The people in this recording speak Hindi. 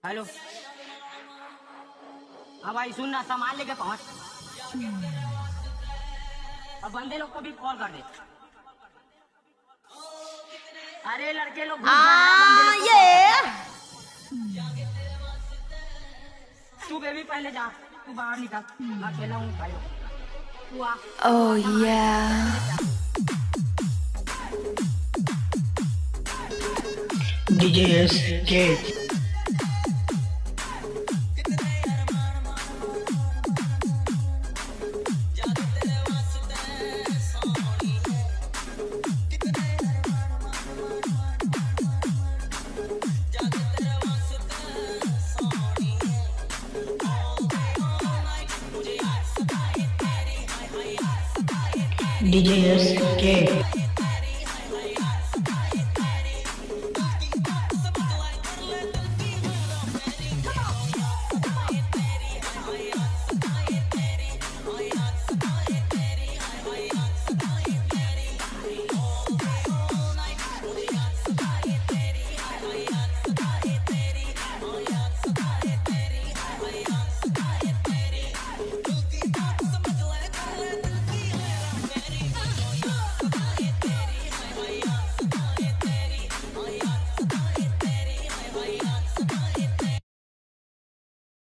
हेलो। हाँ भाई सुन ना, सामान लेके पहुंच। अब बंदे लोग को भी कॉल कर दे। अरे लड़के लोग घुस गए हैं, बंदे लोग को call कर दे। तू बेबी पहले जा, तू बाहर निकल। मैं अकेला हूँ भाई, तू आ। Oh yeah. DJ SK. DJ SK.